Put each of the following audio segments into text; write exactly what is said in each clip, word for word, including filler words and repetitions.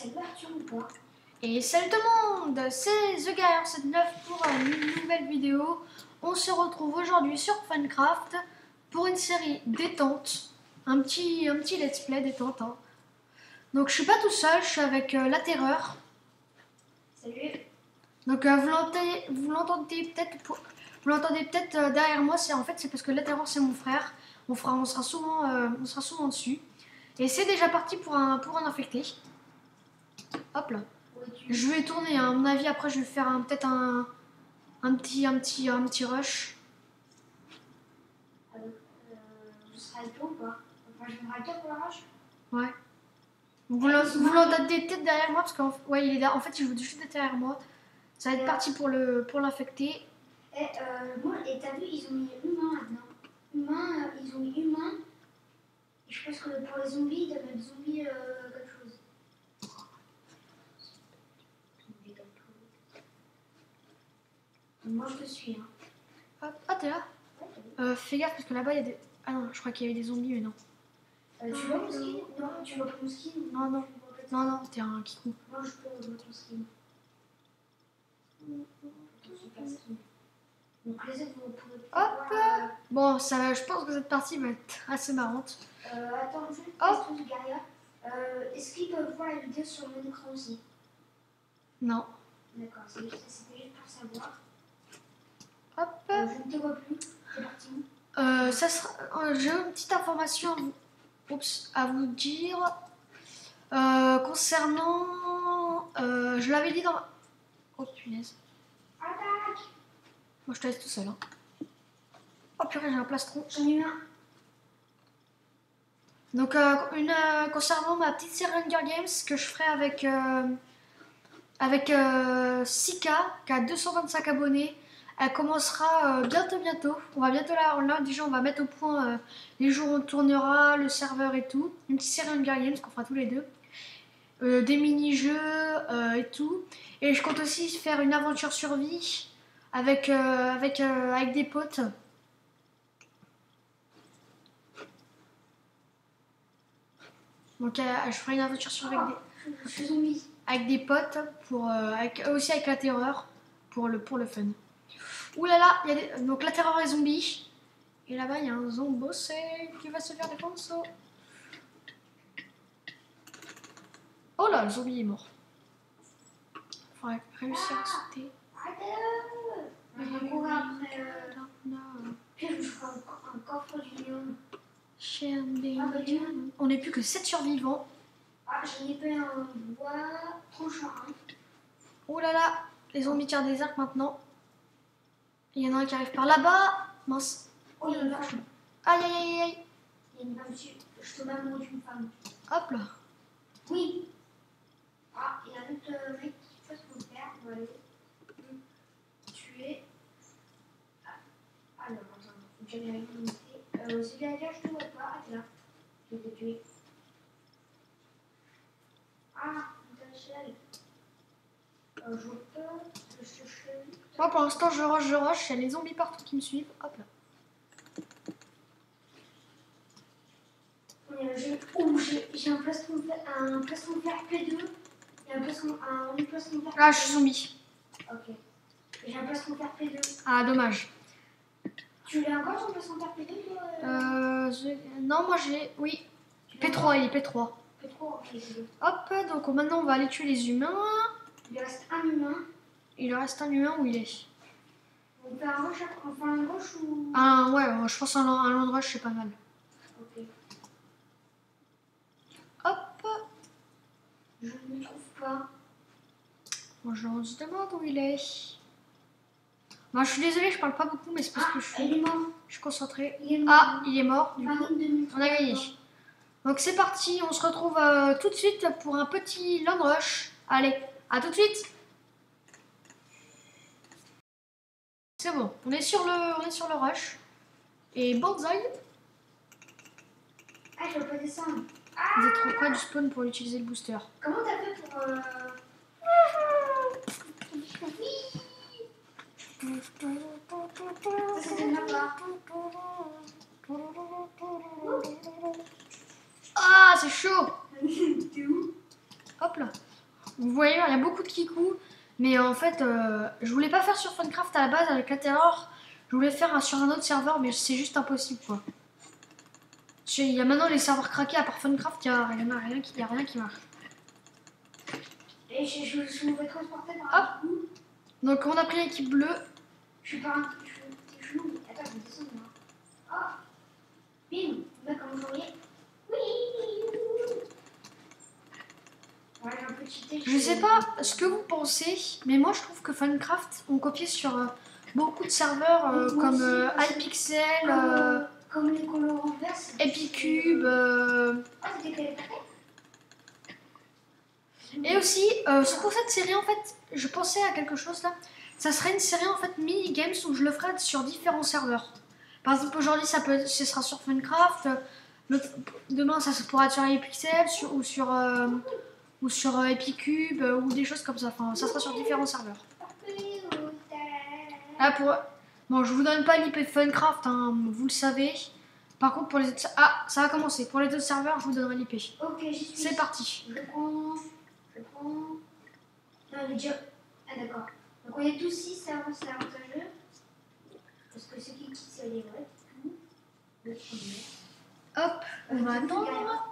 salut Arthur ou pas? Et salut tout le monde, c'est The Guerrier soixante-neuf pour une nouvelle vidéo. On se retrouve aujourd'hui sur Funcraft pour une série détente, un petit, un petit let's play détente. Hein. Donc je suis pas tout seul, je suis avec euh, La Terreur. Salut. Donc euh, vous l'entendez, vous l'entendez peut-être, pour... vous l'entendez peut-être euh, derrière moi. C'est en fait c'est parce que La Terreur c'est mon frère. Mon frère, on sera souvent, euh, on sera souvent dessus. Et c'est déjà parti pour un, pour un infecté. Hop là. Je vais tourner, hein. À mon avis, après je vais faire un, peut-être un, un, petit, un, petit, un petit rush. Euh, euh, je serai avec toi ou pas? Enfin, je me rappelle pour le rush. Ouais. Vous l'entendez peut-être derrière moi, parce qu'en ouais, il est en fait, il joue juste derrière moi. Ça va être parti pour le pour l'infecter. Et euh, moi, et t'as vu, ils ont mis humain maintenant. Humain, euh, ils ont mis humain. Et je pense que pour les zombies, ils doivent mettre zombie euh, quelque chose. Moi, je te suis. Hein. Hop. Ah, t'es là? Ouais, euh, Fais gaffe, parce que là-bas, il y a des... Ah non, je crois qu'il y avait des zombies, mais non. Euh, tu vois mon skin? Non, tu vois pas mon skin? Non, non. Non, non, t'es un kikou. Moi, je peux voir ton skin. Ton super skin. Donc, les autres, vous pourrez Hop. voir, euh... Bon, ça, je pense que cette partie va être assez marrante. Euh, attends, juste une Hop. question du Guerrier. Euh, Est-ce qu'ils peuvent voir la vidéo sur mon écran aussi? Non. D'accord, c'était juste pour savoir. Hop. Euh, je ne te vois plus. C'est parti où? Euh, ça sera... euh, J'ai une petite information à vous, Oups, à vous dire. Euh, concernant... Euh, je l'avais dit dans... Oh, punaise. Attaque! Moi, je te laisse tout seul. Hein. Oh, purée, j'ai un plastron. J'en ai eu un. Donc, euh, une, euh, concernant ma petite série Hunger Games que je ferai avec, euh, avec euh, Sika, qui a deux cent vingt-cinq abonnés. Elle commencera euh, bientôt, bientôt. On va bientôt là, là, déjà, on va mettre au point euh, les jours où on tournera, le serveur et tout. Une petite série Hunger Games qu'on fera tous les deux. Euh, des mini-jeux euh, et tout. Et je compte aussi faire une aventure survie avec, euh, avec, euh, avec des potes. Donc euh, je ferai une aventure survie avec des, Je suis zombie. avec des potes, pour, euh, avec, aussi avec La Terreur, pour le, pour le fun. Ouh là là, il y a des, donc La Terreur est zombie. Et là-bas, il y a un zombossé qui va se faire des ponceaux. Oh là, le zombie est mort. Il faudrait réussir à sauter. Arrête-le! Je vais courir après. Euh... Puis je ferai un, un coffre d'union. Ah, bah, on n'est plus que sept survivants. Ah, j'ai épée un bois tranchant. Oh là là, les zombies tirent des arcs maintenant. Il y en a un qui arrive par là-bas. Mince. Oh là là. Aïe aïe aïe aïe. Il y a une femme dessus. Je te m'amoure d'une femme. Hop là. Oui. Ah, il y a un autre mec qui fait ce qu'on fait. On va aller tuer. Ah, alors, attends. Faut que j'aille avec l'unité. Euh, c'est bien dire, je te vois pas. Ah, t'es là. Je vais te tuer. Ah, putain, Michel. Euh, je vois pas. Je cherche. Moi pour l'instant je rush, je rush. Il y a les zombies partout qui me suivent. Hop là. J'ai un plastron un plastron vert P deux et un plastron un autre plastron vert. Ah, je suis zombie. Ok. J'ai un plastron vert P deux. Ah, dommage. Tu l'as encore ton plastron vert P deux toi Euh. Non, moi j'ai. Oui. P trois, il est P trois. P trois, ok. Hop, donc maintenant on va aller tuer les humains. Il reste un humain. Il lui reste un humain, où il est? On fait un rush, on fait un rush ou. Ah, ouais, je pense un un long rush c'est pas mal. Ok. Hop. Je ne le trouve pas. Moi je se demande où il est. Moi je suis désolée, je parle pas beaucoup, mais c'est parce Ah, que je suis, il est mort. je suis concentrée. Il est mort. Ah, il est mort. Du coup, on a gagné. Donc c'est parti, on se retrouve euh, tout de suite pour un petit long rush. Allez, à tout de suite. C'est bon, on est sur le, on est sur le rush. Et banzai. Ah, je veux pas descendre. Vous êtes trop près du spawn pour utiliser le booster. Comment t'as fait pour. Euh... Ça, c'était de ma part. Ah, c'est chaud. T'es où? Hop là. Vous voyez, il y a beaucoup de kikou. Mais en fait, euh, je voulais pas faire sur Funcraft à la base avec la terreur. Je voulais faire un, sur un autre serveur, mais c'est juste impossible quoi. Il y a maintenant les serveurs craqués à part Funcraft, il n'y a, y en a rien qui, y a rien qui marche. Et je, je, je me vais transporter par un Hop. coup. Donc on a pris l'équipe bleue. Je suis pas un petit chou. Attends, je vais descendre moi. Oh. Bim. Là, comme vous voyez. Oui. Ouais, j'ai un peu cheaté. Je sais pas ce que vous pensez, mais moi je trouve que Funcraft ont copié sur euh, beaucoup de serveurs euh, Moi comme aussi, euh, parce que- Hypixel, Comme, euh, euh, comme les colorants verts. c'est- Epicube. euh, Ah, t'étais téléporté? Et aussi, euh, pour cette série, en fait, je pensais à quelque chose là. Ça serait une série en fait mini-games où je le ferai sur différents serveurs. Par exemple, aujourd'hui, ça peut, ce sera sur Funcraft. l'autre- Demain, ça pourra être sur Hypixel sur, ou sur, euh, ou sur euh, Epicube euh, ou des choses comme ça. Enfin, ça sera sur différents serveurs. Là, pour... Bon, je vous donne pas l'I P de Funcraft, hein, vous le savez. Par contre, pour les autres... Ah, ça va commencer. Pour les autres serveurs, je vous donnerai l'I P. Ok, j'y suis. C'est parti. Je prends. Je prends. Non, mais déjà. Ah, d'accord. Donc, on est tous six, c'est av- c'est avantageux. Parce que ceux qui quittent, c'est les vrais. Le premier. Hop, on va Euh, attendre.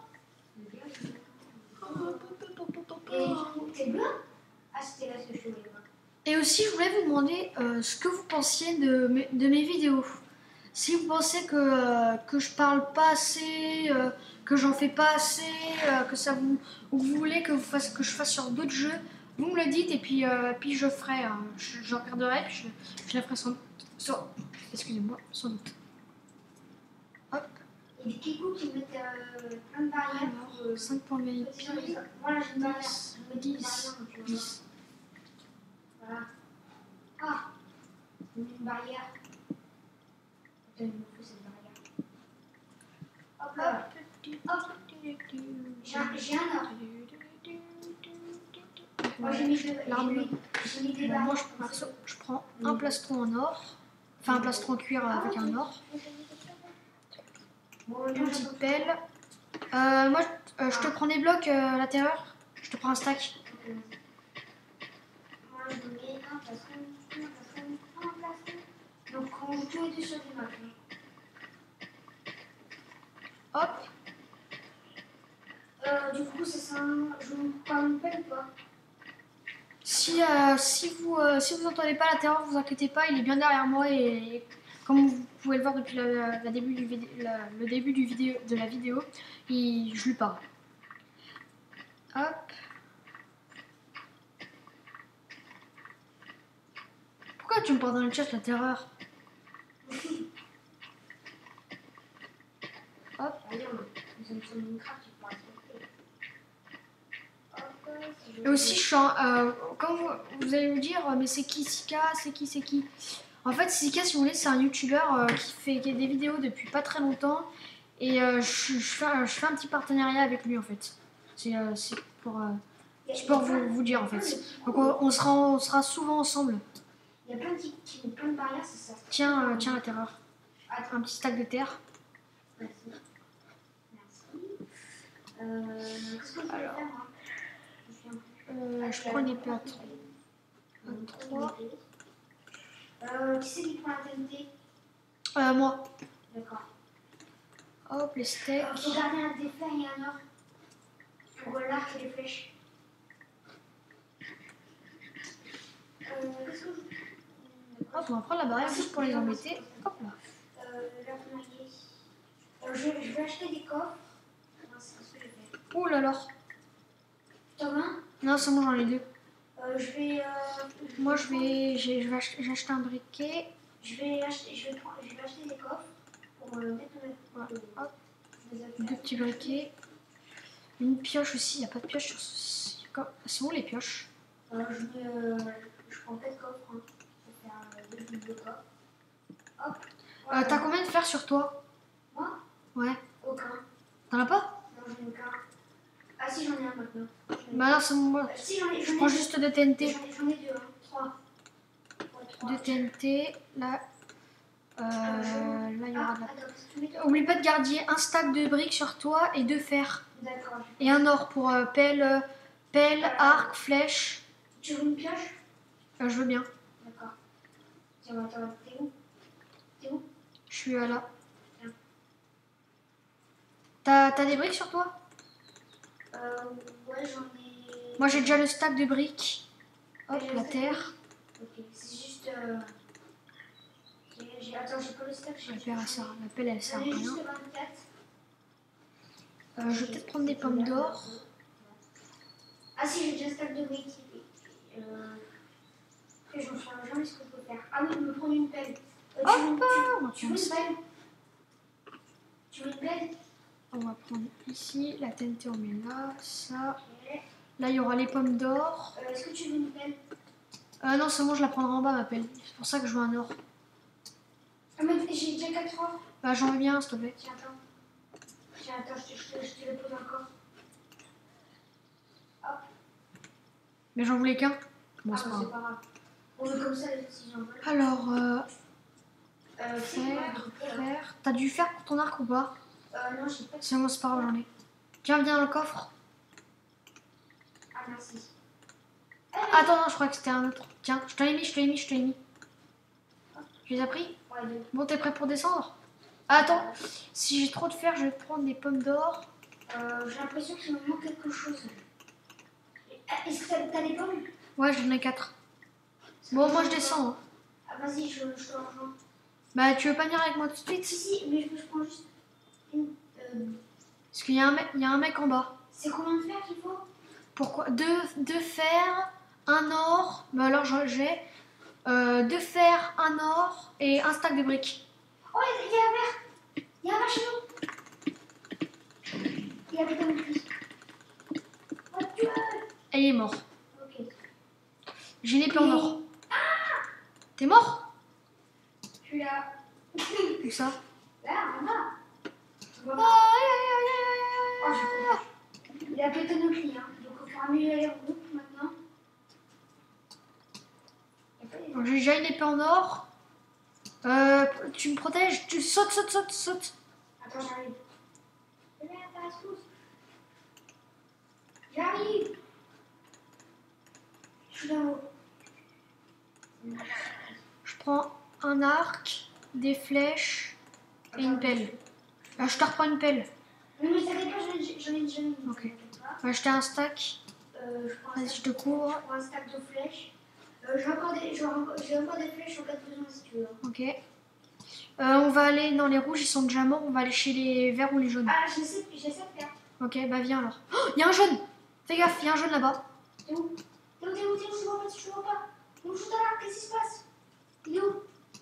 Et t'es bleu? Ah, c'était là ce que je voulais voir. Et aussi, je voulais vous demander euh, ce que vous pensiez de mes, de mes vidéos. Si vous pensez que, euh, que je parle pas assez, euh, que j'en fais pas assez, euh, que ça vous, ou que vous voulez que, vous fasse, que je fasse sur d'autres jeux, vous me le dites et puis, euh, puis je ferai, hein. je, je regarderai et puis je, je la ferai sans, sans excusez-moi, sans doute. Hop, Il y a des kikous qui mettent euh, plein de barrières. pour, euh, cinq points V I P, Moi, là, j'ai une barrière. Je mets des dix, barrières, donc, tu vois. dix. Voilà. Ah, j'ai mis une barrière. Putain, il me faut cette barrière. Hop là. Hop. J'ai un, j'ai un or. Moi, j'ai mis, deux- L'armure. j'ai mis des Bon, barrières. moi, je, perso, je prends un plastron en or, enfin un plastron en cuir avec un or, Bon, une moi, petite j'ai- pelle. Euh, moi, je, euh, je te prends des blocs, euh, la terreur. Je te prends un stack. Moi, je mets un plastron, un plastron, un plastron. Donc, on joue tous les deux sur des maps. Hop. Euh, du coup, ça sert un... Je vous parle une pelle ou pas? Si, euh, si vous euh, si vous entendez pas la terreur, vous inquiétez pas, il est bien derrière moi et comme vous pouvez le voir depuis la, la début du vidéo, la- le début du vidéo, de la vidéo, il, je lui parle. Hop. Pourquoi tu me parles dans le chat la terreur? Hop. Allez, nous sommes sur Minecraft, tu pourras respecter. Hop, si je- Et aussi, je suis en, euh, quand vous, vous allez me dire, euh, mais c'est qui Sika? C'est qui C'est qui En fait, Sika, si vous voulez, c'est un youtubeur euh, qui fait qui a des vidéos depuis pas très longtemps. Et euh, je, je, fais, un- je fais un petit partenariat avec lui, en fait. C'est euh, c'est pour, euh, Il y a- c'est pour il y a vous, plein- vous dire, en il y a fait. plein de petits Donc, coups. on, on, sera, on sera souvent ensemble. Il y a plein de petits qui mettent plein de barrières, c'est ça. Tiens, euh, tiens la terreur. Attends, Un petit stack de terre. merci. Merci. Euh, qu'est-ce que je vais Alors. faire, moi? Je me souviens plus. Euh, je prends une épée à trois. Euh, trois. Euh, qui c'est qui prend la T N T? Euh, moi. D'accord. Hop, les Euh, steaks. faut garder un défer et un or. Pour euh, l'arc et les flèches. Euh, qu'est-ce que je... Hop, on va prendre la barrière juste pour les embêter. Hop là. Euh, l'arc noyer. Euh, je, je vais acheter des coffres. Non, c'est ce que j'ai fait. Ouh là là. Thomas, Non, c'est bon, j'en ai deux. euh, je vais... Euh, Moi, je vais, j'ai, je vais acheter, j'ai acheté un briquet. Je vais acheter, je vais prendre- je vais acheter des coffres pour euh, mettre mes... Voilà. euh, Hop, mes affaires. deux petits briquets. Une pioche aussi. Il n'y a pas de pioche sur ce. C'est où les pioches? Euh, je, vais, euh, je prends quatre coffres. Hein. Je vais faire euh, deux doubles coffres. Hop. Euh, Voilà. T'as combien de fer sur toi? Moi? Ouais. Aucun. T'en as pas? Non, j'en ai aucun. Ah si, j'en ai un maintenant. J'en ai- Bah non, c'est bon. Moi. Euh, si, j'en ai, Je j'en ai prends deux. juste deux T N T. J'en ai, j'en ai deux, hein. Trois. Ouais, trois. Deux T N T. Là. Euh, Euh, je- là, il y Ah, aura de la. attends, parce que tu mets- Oublie pas de garder un stack de briques sur toi et deux fers. D'accord. Et un or pour euh, pelle, Pelle, arc, flèche. Tu veux une pioche? Euh, je veux bien. D'accord. Tiens, attends, t'es où? T'es où? Je suis euh, là. Tiens. T'as t'as des briques sur toi? Euh, ouais, j'en ai... Moi j'ai déjà le stack de briques. Hop, J'ai le la stack. terre. Ok, c'est juste... Euh... j'ai- j'ai- Attends, j'ai pas le stack. La pelle, elle sert, la pelle, elle sert à J'en ai juste rien. le vingt-quatre. Euh, je vais peut-être prendre des pommes d'or. Ah si, j'ai déjà un stack de briques. Euh... Et j'en sais jamais ce que je peux faire. Ah oui, me prendre une pelle. Euh, tu, veux, Hop, on va tu, tu veux prendre une ça. pelle? Tu veux une pelle? On va prendre ici, la T N T on met là, ça. Ok. Là il y aura les pommes d'or. Euh, Est-ce que tu veux une pelle? Euh, non, c'est bon, je la prendrai en bas ma pelle. C'est pour ça que je veux un or. Ah mais j'ai déjà quatre or. Bah j'en veux bien, s'il te plaît. Tiens, attends. Tiens, attends, je te, je te, je te le pose encore. Hop. Mais j'en voulais qu'un. Bon, Ah c'est bah, pas c'est grave. pas grave. On veut comme ça si j'en veux. Alors, euh, Euh, c'est quoi, fer, un truc, là fer. T'as du fer pour ton arc ou pas? Euh, non, j'ai pas de... C'est bon, c'est pas grave, j'en ai. Tiens, viens dans le coffre. Ah, merci. Attends, non, je crois que c'était un autre. Tiens, je te l'ai mis, je te l'ai mis, je te l'ai mis. Tu les as pris? Ouais, deux. Bon, t'es prêt pour descendre? Ah, attends, si j'ai trop de fer, je vais prendre des pommes d'or. Euh, j'ai l'impression qu'il me manque quelque chose. Ah, est-ce que t'as t'as des pommes? Ouais, j'en ai quatre. Bon, moi je descends. Hein. Ah, vas-y, je, je te rejoins. Bah, tu veux pas venir avec moi tout de suite? Si, si, mais je, je prends juste une... Euh, Parce qu'il y, a un mec- il y a un mec en bas. c'est combien de fer qu'il faut? Pourquoi? Deux, deux fer, un or. Bah, alors j'en- j'ai euh, deux fer, un or et un stack de briques. Oh, il y a un verre. Il y a un verre chez nous. Il y a des pommes de Oh, Dieu. Et il est mort. Ok. J'ai l'épée en or. T'es mort? Je suis là. Où ça? Là, en bas. Tu vois Aïe, pas? aïe, aïe, aïe, Oh, aïe, j'ai aïe. compris. Il a pété nos clés, hein. Donc, il faut améliorer les groupes maintenant. Il y a pas les- Donc, j'ai déjà une épée en or. Euh, tu me protèges? Tu sautes, sautes, sautes, sautes. Attends, j'arrive. Là, passe tous. J'arrive. Je suis là-haut. Je prends un arc, des flèches et une pelle. Ah, je te reprends une pelle. Non, mais t'inquiète pas, j'en ai j'en ai déjà mis. Ok. T'inquiète pas. On va acheter un stack. Euh, je prends un Vas-y, stack- je te couvre. je prends un stack de flèches. Euh, j'ai encore des, j'ai encore, j'ai encore des flèches en cas de besoin si tu veux. Ok. Euh, on va aller dans les rouges, ils sont déjà morts. On va aller chez les verts ou les jaunes. Ah, j'essaie j'essaie de faire. Ok, bah viens alors. Oh, il y a un jaune. Fais gaffe, il y a un jaune là-bas. T'es où? T'es où? T'es où? T'es où? Je vois pas, je vois pas. Il me shoot à l'arc, qu'est-ce qui se passe? Il est où?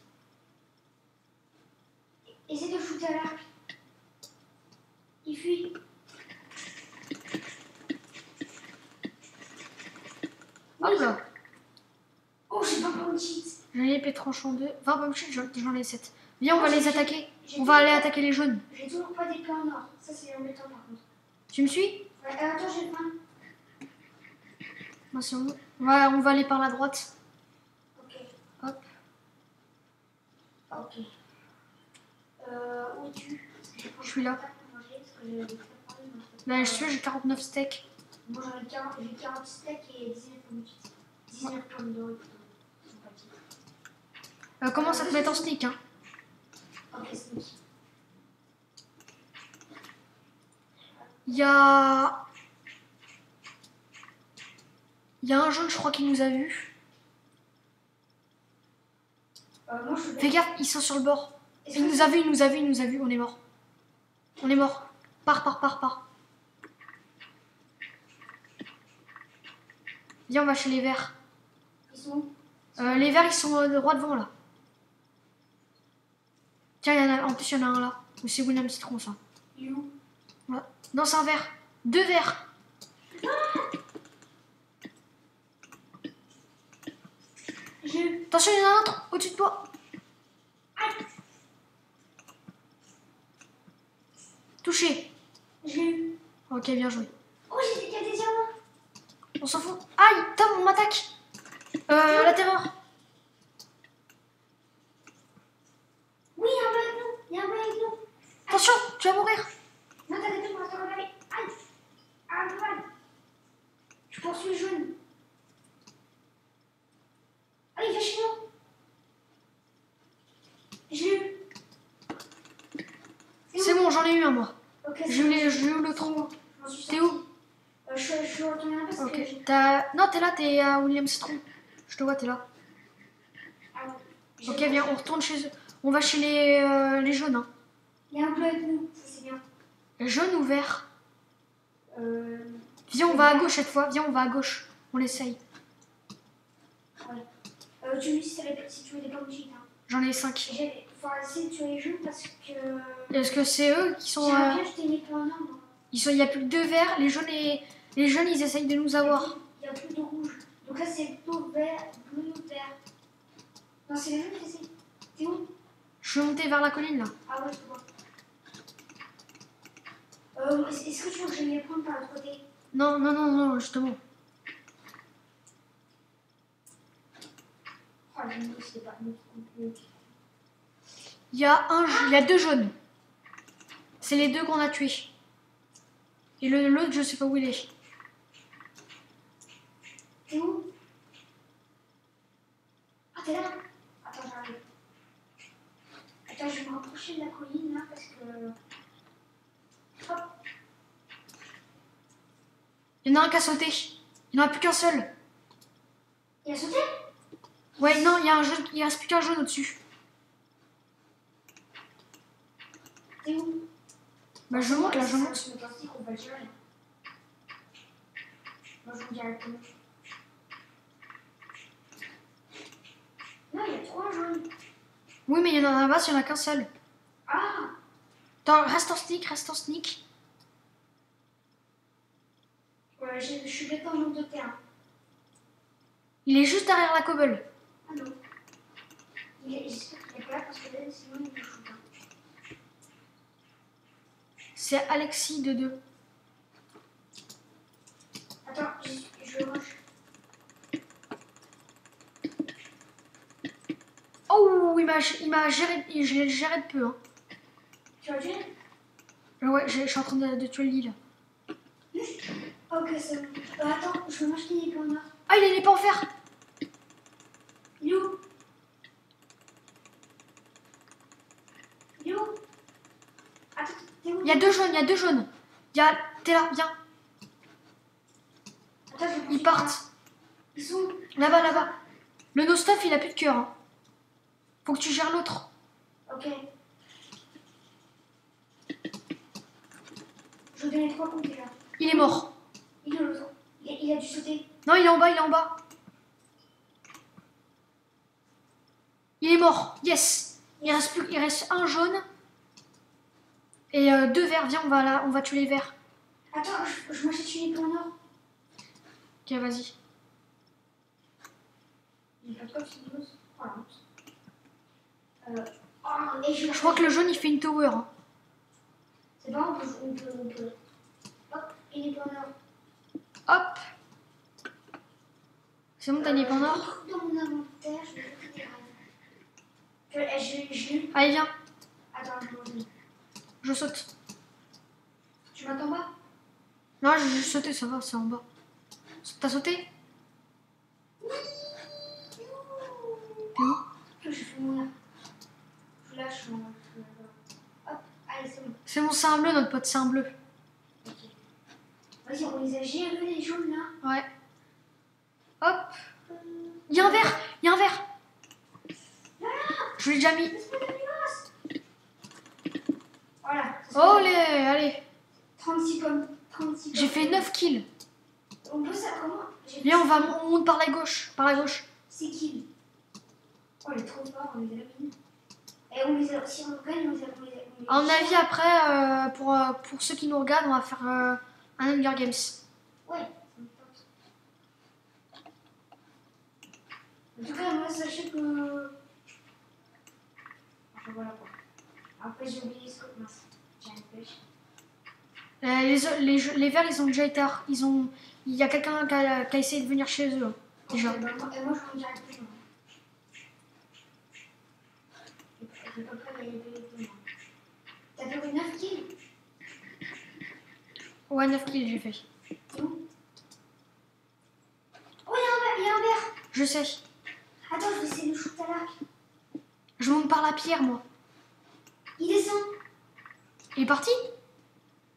Essaie de shooter à l'arc. Il fuit. Hop là. Oh, j'ai pas de cheat. J'ai l'épée tranche en deux. vingt pommes cheats, j'en j'en ai sept. Viens, on va J'ai- les j'ai- attaquer. j'ai On va aller toujours- attaquer les jaunes. J'ai toujours pas d'épée en or. Ça, c'est embêtant par contre. Tu me suis? Ouais, euh, attends, j'ai faim. Moi, c'est bon. On va, on va aller par la droite. Ok. Hop. Ok. Euh, où es-tu? Je suis là. Bah, je suis, j'ai quarante-neuf steaks. Moi, j'en ai quarante, j'ai quarante steaks et dix-neuf pommes de cheat. dix-neuf pommes d'or. Sympathique. Euh, commence à te mettre en sneak, hein. Ok, sneak. Il y a... Il y a un jaune, je crois, qui nous a vus. Euh, moi, je suis Fais gaffe, ils sont sur le bord. Est-ce Il que nous c'est- a vus, il nous a vus, il nous a vus. On est mort. On est mort. Pars, pars, pars, pars. Viens, on va chez les verts. Ils sont où? Euh, les verts, ils sont euh, droit devant, là. Tiens, il y en a... en plus, il y en a un là. Ou c'est William Citron, ça. Il est où? Ouais. Non, c'est un vert. Deux verts. J'ai eu. Attention, il y en a un autre au-dessus de toi. Aïe. Touché. J'ai eu. Ok, bien joué. Oh, j'ai des des diamants. On s'en fout. Aïe, Tom, on m'attaque. Euh, la terreur. Oui, il y a un bleu avec nous. Il y a un bleu avec nous. Attention, tu vas mourir. Non, t'as des trucs pour rester regardé. Aïe. Ah, un peu mal. Je peux Ok, Je l'ai je l'ai où l'autre. j'en suis T'es sortie. où? Euh, je, je suis retournée là parce que Ok. j'ai... T'as... Non, t'es là, t'es à William Citron. Je te vois, t'es là. Ah ouais. J'ai Ok, pas- viens, on retourne chez eux. On va chez les, euh, les jaunes. Hein. Il y a un bleu avec nous, ça c'est bien. Jaune ou vert? Euh... Viens, on va à gauche cette fois. Viens, on va à gauche. On l'essaye. Euh, tu me dis si, t'as les- si tu veux des pommes cheat, hein. J'en ai cinq. J'ai... Faut essayer de tuer les jeux parce que... Est-ce que c'est eux qui sont... J'aimerais euh, bien jeter mes points non, non. Ils sont... Il n'y a plus que deux verts. Les jaunes, et... les jaunes, ils essayent de nous avoir. Il y a plus de rouge. Donc là c'est plutôt vert, bleu, vert. Non, c'est les jeux qui essayent. T'es où? Je suis monté vers la colline, là. Ah ouais, je te vois. Euh, est- est-ce que tu veux que je les prenne par l'autre côté? Non, non, non, non, justement. Oh, la nuit, c'est pas notre complot. Il y a un... Il y a deux jaunes. C'est les deux qu'on a tués. Et le- l'autre, je sais pas où il est. T'es où? Ah, t'es là? Attends, j'arrive. Attends, je vais me rapprocher de la colline là parce que. Hop, Il y en a un qui a sauté. Il n'y en a plus qu'un seul. il a sauté? Ouais, non, il y a un jaune. Il reste plus qu'un jaune au-dessus. T'es où? Bah, je monte là, je monte. C'est le plastique, on va le gérer. Moi, je vous dirai comment. Non, il y a trois jaunes. Oui, mais il y en a un bas, il n'y en a qu'un seul. Ah! Attends, reste en sneak, reste en sneak. Ouais, je, je suis bête en nombre de terrain. Il est juste derrière la cobble. Ah non. Il est, j'espère qu'il est pas là parce que là, sinon il me shoot. Hein. C'est Alexis de deux. Attends, je, je le rush. Oh, il m'a il m'a géré, je l'ai géré de peu. Hein. Tu vas tuer? Euh, Ouais, je je suis en train de, de tuer le lit là. Ok, c'est bon. Euh, attends, je veux m'acheter des points noirs. Ah, il est pas en fer. Il est où? Il est où? Attends, t'es où? Il y a deux jaunes, il y a deux jaunes. Il y a... T'es là, viens. Attends, je vais Ils partent. Ils sont où? Là-bas, là-bas. Le no-stuff, il a plus de cœur. Hein. Faut que tu gères l'autre. Ok. Je vais donner trois coups déjà. Il est mort. Il est où l'autre? il, il a dû sauter. Non, il est en bas, il est en bas. Il est mort. Yes. Il reste, plus, il reste un jaune. Et euh, deux verts. Viens, on va, là, on va tuer les verts. Attends, je, je m'achète une points noirs. Ok, vas-y. Il fait quoi, c'est une Oh la honte. Euh. Oh, et je, Je crois que le jaune, il fait une tower. Hein. C'est pas, on peut, on peut, on peut. Hop, il est points noirs. Hop. C'est bon, t'as des points Je noirs. retrouve dans mon inventaire, je vais faire des rêves. Je, eh, je, je, je... Allez, viens. Attends, je reviens. Je saute. Tu m'attends pas? Non, je vais sauter, ça va, c'est en bas. T'as sauté? Oui. T'es où? Je fais mourir. Je lâche mon... Hop, allez, c'est bon. C'est bon, c'est un bleu, notre pote, c'est un bleu. Ok. Vas-y, on les a gérés, les jaunes, là. Ouais. Hop. Il y a un verre. Il y a un verre. Je l'ai déjà mis. Voilà. Oh, les... allez. trente-six pommes. trente-six pommes. J'ai fait neuf kills. On peut ça comment? J'ai Viens, fait on va on monte par la gauche. Par la gauche. six kills. Oh, il est trop fort, on les a mis. Et on les a... Si on gagne, on les a... On les a on les À mon a- avis, après, euh, pour, euh, pour ceux qui nous regardent, on va faire euh, un Hunger Games. Ouais, ça me tente. En tout cas, moi, sachez que... Enfin, voilà quoi. Après, j'ai oublié ce que... Mince, j'ai un pêche. Euh, les, les, jeux- les verts, ils ont déjà été... ar- Ils ont... Il y a quelqu'un qui a, qui a essayé de venir chez eux. hein, déjà. Ok, bah, moi, et moi, je m'en dirai plus. Je peux pas y aller plus. T'as fait neuf kills? Ouais, neuf kills, j'ai fait. C'est où? Oh, il y a un verre, il y a un verre. Je sais. Attends, je vais essayer de shoot à l'arc. Je monte par la pierre, moi. Il descend. Il est parti?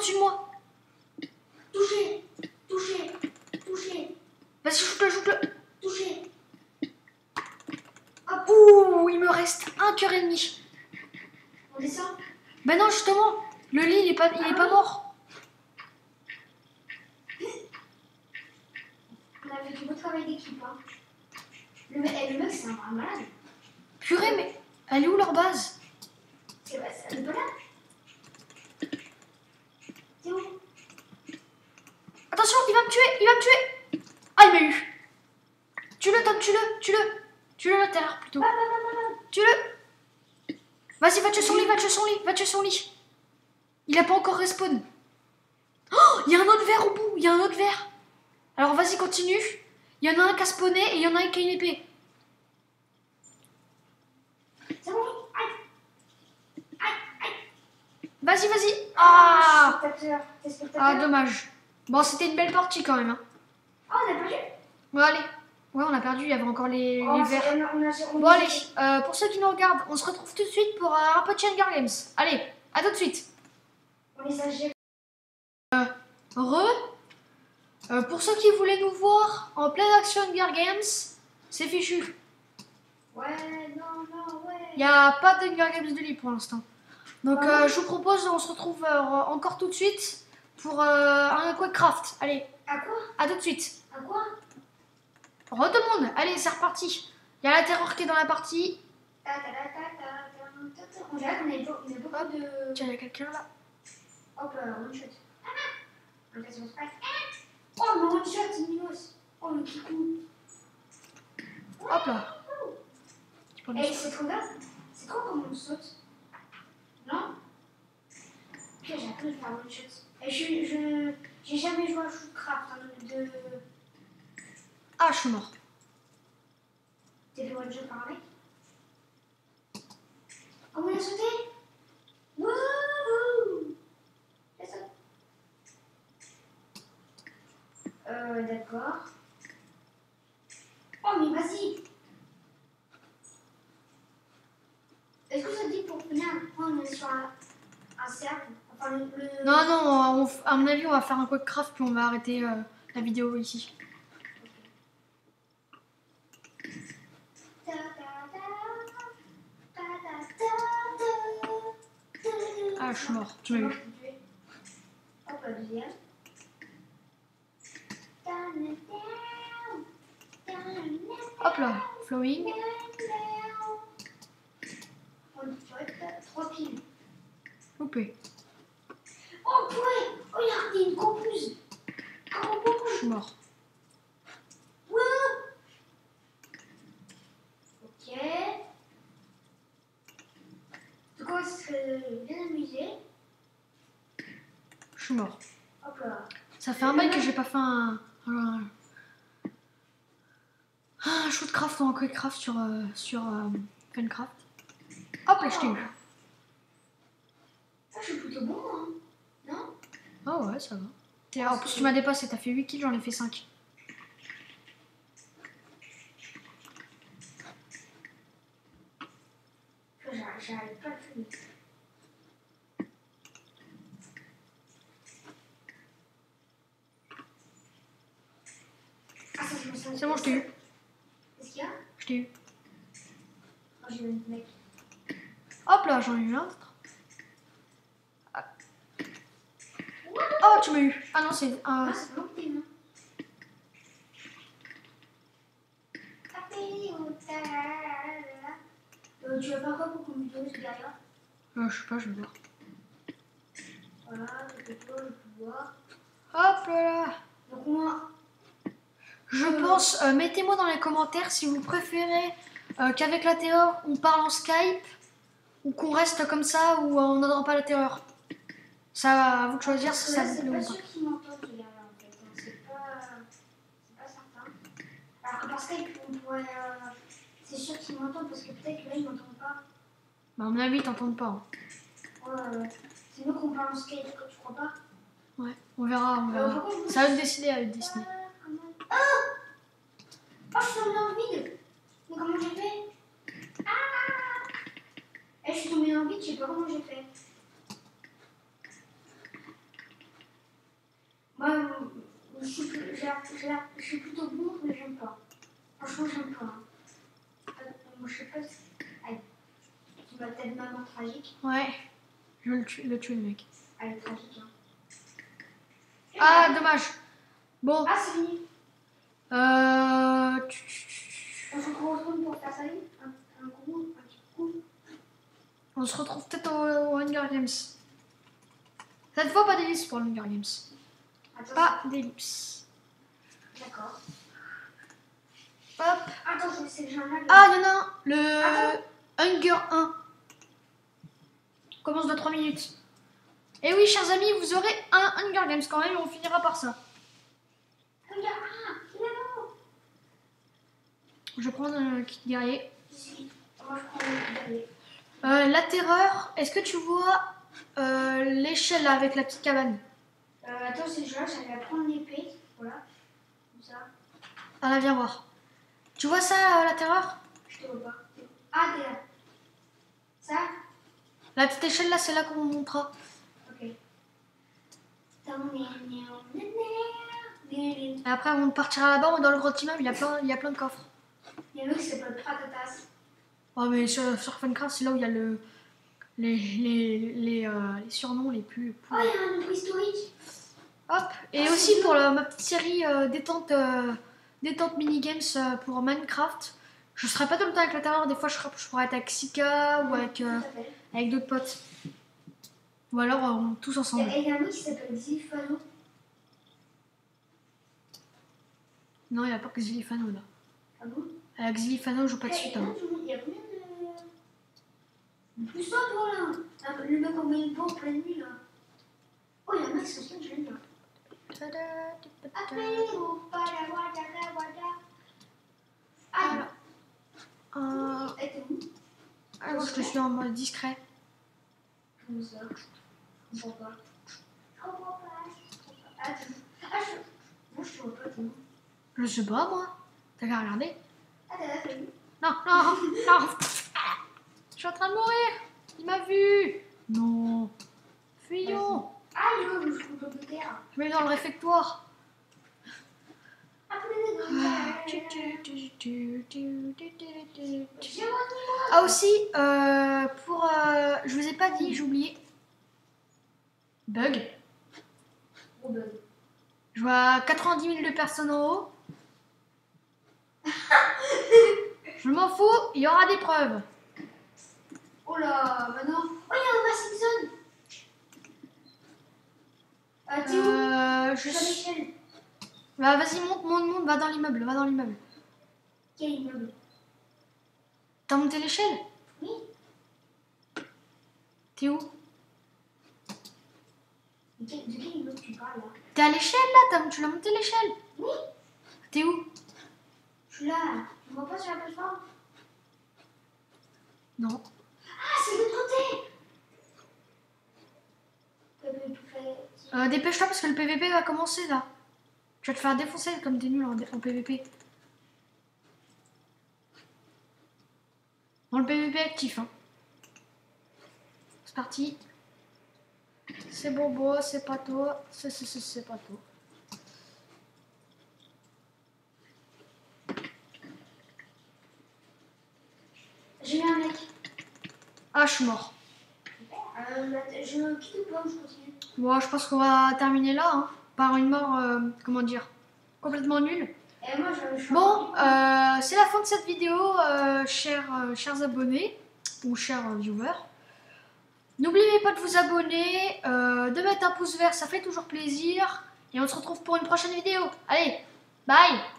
au-dessus de moi. Touché. Touché. Touché. Vas-y, shoot-le, shoot-le. Touché. Ouh, il me reste un cœur et demi. On descend. Ben non, justement, le lit, il est pas, il est pas mort. On a fait du beau travail d'équipe. Hein. Le, mec- eh, le mec, c'est un vrai malade. Purée, mais elle est où leur base? C'est pas ça, pas là. C'est où? Attention, il va me tuer, il va me tuer. Ah, il m'a eu. Tue-le, Tom, tue-le, tue-le. Tue-le à terre, plutôt. Ah, bah, bah, bah, bah. Tue-le. Vas-y, va tuer son lit, va tuer son lit, va tuer son lit. Il a pas encore respawn. Oh, il y a un autre verre au bout, il y a un autre verre. Alors vas-y, continue. Il y en a un qui a spawné et il y en a un qui a une épée. C'est bon. Aïe. Aïe, aïe. Vas-y, vas-y. Ah, Spectateur. T'es spectateur. ah, dommage. Bon, c'était une belle partie quand même. Hein. Oh, on a perdu. Bon, allez. Ouais, on a perdu, il y avait encore les, Oh, les c'est- verres. on a, on a, on Bon, a- allez, euh, pour ceux qui nous regardent, on se retrouve tout de suite pour euh, un petit Hunger Games. Allez, à tout de suite. On les a gérés. Re. Euh, pour ceux qui voulaient nous voir en pleine action Hunger Games, c'est fichu. Ouais, non, non, ouais. Il n'y a pas de Hunger Games de lit pour l'instant. Donc Ah euh, ouais. je vous propose, on se retrouve euh, encore tout de suite pour euh, un Quakecraft. Allez, À quoi? à tout de suite. À quoi? Re tout le monde, allez, c'est reparti. Il y a la terreur qui est dans la partie. Ta, ta, ta, ta, ta, ta, ta. On dirait qu'on a beau- on a beaucoup de. Tiens, il y a quelqu'un là. Hop, euh, one shot. Ah, ok, c'est bon, c'est pas- Oh, mais one shot, c'est Minos. Oh, le kikou. Hop là. Tu peux Eh, c'est trop bien. C'est trop comme on saute. Non? Ok, j'ai appris de faire one shot. Et je. je j'ai jamais joué à Shootcraft. Hein, de. Ah, je suis mort. T'es fait one shot par un mec? Comment il a sauté? Wouhou! Il saute. Euh, d'accord. Oh, mais vas-y! Est-ce que ça te dit pour finir, on est sur un, un cercle? Enfin, le. le- Non, non, on f- à mon avis, on va faire un Quakecraft puis on va arrêter euh, la vidéo ici. Ta, ta, ta, ta, ta, ta, ta, ta. Ah, je suis mort, tu m'as Moi, eu. je peux tuer. Hop, la deuxième. Hop là, flowing. On dirait trois piles. Loupé. Oh, purée! Oh, il y a il y a une compuse! Un gros Je compuse! suis mort. Wouh! Ok. Du coup, on serait bien amusé. Je suis mort. Hop là. Ça fait un bail que j'ai pas fait un. Un, un shootcraft ou un Quakecraft sur, euh, sur euh, Funcraft. Hop là, je t'ai eu. Ça, je suis plutôt bon, hein. Non? Ah ouais, ça va. T'es- En plus, tu m'as dépassé, t'as fait huit kills, j'en ai fait cinq. J'arrive j'arrive pas à le finir. Ah, ça, je me sens. C'est bon, je t'ai eu. Qu'est-ce qu'il y a? Je t'ai eu. Oh, j'ai eu un mec. Hop là, j'en ai eu un autre. Ah. Oh, tu m'as eu. Ah non, c'est un. Ah, c'est pas mon petit, non? Euh, tu vas faire quoi pour qu'on me dise derrière? Euh, je sais pas, je vais voir. Voilà, je peux pas, je peux voir. Hop là. Donc, moi, Je pense, euh, mettez-moi dans les commentaires si vous préférez euh, qu'avec la terreur on parle en Skype ou qu'on reste comme ça ou euh, on n'entend pas la terreur. Ça, à vous de choisir si ça là, vous c'est plaît pas ou pas. sûr qu'ils m'entendent derrière en fait. hein. C'est pas, c'est pas certain. Alors que par Skype, on pourrait. euh, c'est sûr qu'ils m'entendent parce que peut-être que là, ils m'entendent pas. Bah, à mon avis, ils t'entendent pas. Hein. Ouais, ouais. C'est mieux qu'on parle en Skype, tu crois pas? Ouais, on verra, on Euh, verra. pourquoi vous- Ça va te décider à Disney. Ah! Oh, je suis tombée dans le vide! Mais comment j'ai fait? Ah! Eh, je suis tombée dans le vide, je sais pas comment j'ai fait. la- je la- je suis plutôt bon, mais j'aime pas. Franchement, j'aime pas. Hein. Euh, moi, je sais pas si. Aïe. Tu m'as telle maman tragique. Ouais. Je vais le tuer, le, tuer, le mec. Elle est tragique. Hein. Ah, dommage. Bon. Ah, c'est fini. Euh... On se retrouve pour faire ça. Un, un gros, un petit coup. On se retrouve peut-être au, au Hunger Games. Cette fois, pas d'ellipse pour le Hunger Games. Attends, Pas d'ellipse. d'accord. Hop. Attends, je vais essayer de journal. Ah, il y en a un. Le Attends. Hunger un. Commence dans trois minutes. Et oui, chers amis, vous aurez un Hunger Games quand même et on finira par ça. Regarde, ah, il est là-haut. Je prends un kit guerrier. Ici. Moi, je prends le dernier. Euh, la terreur, est-ce que tu vois euh, l'échelle là, avec la petite cabane? Euh, attends, c'est là, j'allais prendre l'épée. Voilà. Comme ça. Ah là, viens voir. Tu vois ça, euh, la terreur? Je te vois pas. Ah, t'es là. Ça? La petite échelle là, c'est là qu'on montrera. Ok. Et après, on partira là-bas, dans le gros immeuble, il y a plein, il y a plein de coffres. Il y a un mec qui s'appelle Pratatas. Oh, mais sur, sur Funcraft, c'est là où il y a le, les, les, les, euh, les surnoms les plus. plus... Oh, il y a un historique. Hop. Et Ah, aussi c'est pour le- ma petite série euh, détente, euh, détente minigames euh, pour Minecraft. Je serai pas tout le temps avec la terreur, des fois je, serai, je pourrais être avec Sika ou avec, euh, avec d'autres potes. Ou alors euh, tous ensemble. Et il y a un mec qui s'appelle Zifano. Non, il n'y a pas que Xilifano là. Ah bon? Avec Xilifano, je joue pas de suite. Hein. Il y a combien de. Plus ça, toi là. Ah, le mec en met une bombe en pleine nuit là. Oh, il y a un mec sur ça que j'aime bien. Appelez-vous, pas la wada, la wada. Ah, Euh, elle était où? ah, moi, je suis en mode discret. Comment ça? Je vois pas. Je vois pas. Ah, tu... ah, je... Moi, je te vois pas, t'es où? Je sais pas moi. T'as qu'à regarder. Ah, t'es là, t'es où? Non, non, non. Je suis en train de mourir. Il m'a vu. Non. Fuyons. Ah, il est où le couteau de terre? Je mets dans le réfectoire. Ah aussi, euh, pour, euh, je vous ai pas dit, j'ai oublié. Bug. Gros bug. Je vois quatre-vingt-dix mille de personnes en haut. Je m'en fous, il y aura des preuves. Oh là, maintenant. Oh, il y a Homer Simpson. Ah, t'es où? Euh, je Je suis à suis... l'échelle. Bah vas-y, monte, monte, monte, va dans l'immeuble, va dans l'immeuble. Quel immeuble? T'as monté l'échelle? Oui. T'es où? De quel, de quel immeuble tu parles là? T'es à l'échelle là, t'as- tu l'as monté l'échelle? Oui. T'es où? Je suis là. Tu me vois pas sur la plateforme? Non. Ah, c'est de l'autre côté. T'avais tout fait. Euh, dépêche-toi parce que le P V P va commencer là. Tu vas te faire défoncer comme t'es nul en, en P V P. Bon, le P V P actif. Hein. C'est parti. C'est Bobo, c'est pas toi. C'est c'est c'est c'est pas toi. J'ai eu un mec. Ah, je suis mort. Euh, bah, je quitte ou pas ou je continue? Bon, je pense qu'on va terminer là, hein, par une mort, euh, comment dire, complètement nulle. Et moi, je, je suis Bon, encore- euh, c'est la fin de cette vidéo, euh, chers, euh, chers abonnés ou chers euh, viewers. N'oubliez pas de vous abonner, euh, de mettre un pouce vert, ça fait toujours plaisir. Et on se retrouve pour une prochaine vidéo. Allez, bye!